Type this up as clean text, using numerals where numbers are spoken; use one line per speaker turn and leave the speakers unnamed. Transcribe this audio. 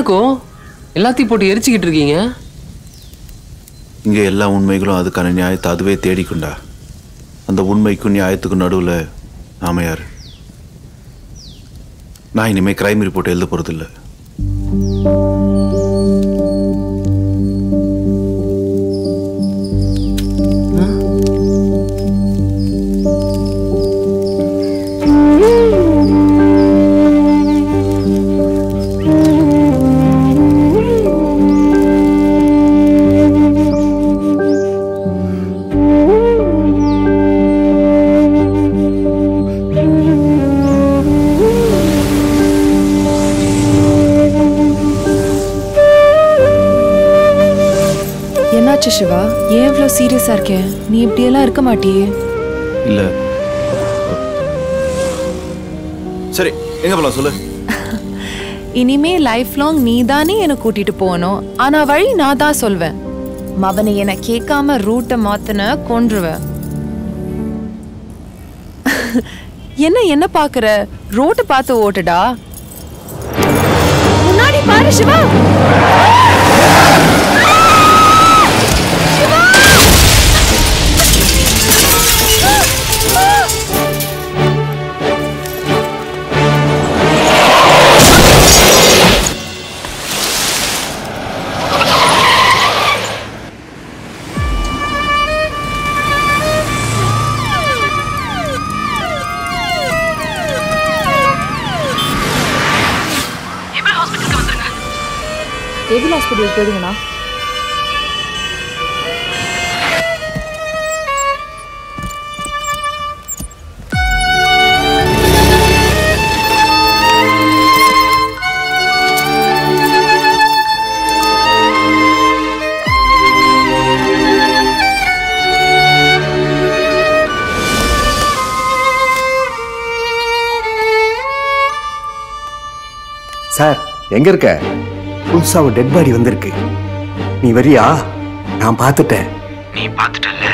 எதுக்கும் எல்லாத்தையும் போட்டு எரிச்சுக்கிட்டு இருக்கீங்க?
இங்கே எல்லா உண்மைகளும் அதுக்கான நியாயத்தை அதுவே தேடிக்கொண்டா. அந்த உண்மைக்கும் நியாயத்துக்கும் நடுவில் நாம யாரு? நான் இனிமேல் கிரைம் ரிப்போர்ட் எழுத போகிறதில்லை.
சிவா, ஏன் இவ்வளோ சீரியஸா இருக்க? நீ இப்படியெல்லாம் இருக்க மாட்டியே.
இல்ல சரி, எங்க போலாம் சொல்லு.
இனிமே லைஃப் லாங் நீ தானே என்னை கூட்டிட்டு போகணும். ஆனா வழி நான் தான் சொல்வேன். மவனை என்ன கேட்காம ரூட்டை மாத்தின கொன்றுவேன். என்ன பாக்குற? ரோட்டை பார்த்து ஓட்டுடா. முன்னாடி பாரு சிவா.
சிவில் ஹாஸ்பிட்டல் போடுங்கண்ணா.
சார், எங்க இருக்க? புதுசா ஒரு டெட் பாடி வந்திருக்கு. நீ வரியா? நான் பார்த்துட்டேன்.
நீ பார்த்துட்டல்ல?